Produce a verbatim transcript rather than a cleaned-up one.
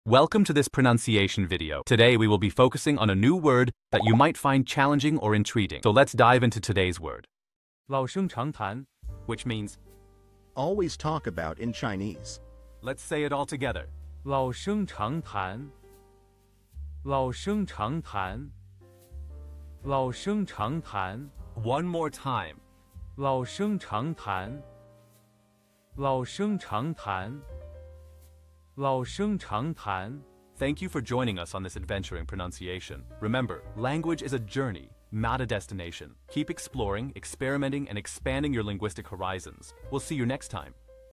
Welcome to this pronunciation video. Today we will be focusing on a new word that you might find challenging or intriguing. So let's dive into today's word. 老生常谈 Which means, always talk about in Chinese. let's say it all together. 老生常谈老生常谈老生常谈 One more time. 老生常谈老生常谈老生常谈 Thank you for joining us on this adventure in pronunciation. Remember, language is a journey, not a destination. Keep exploring, experimenting, and expanding your linguistic horizons. We'll see you next time.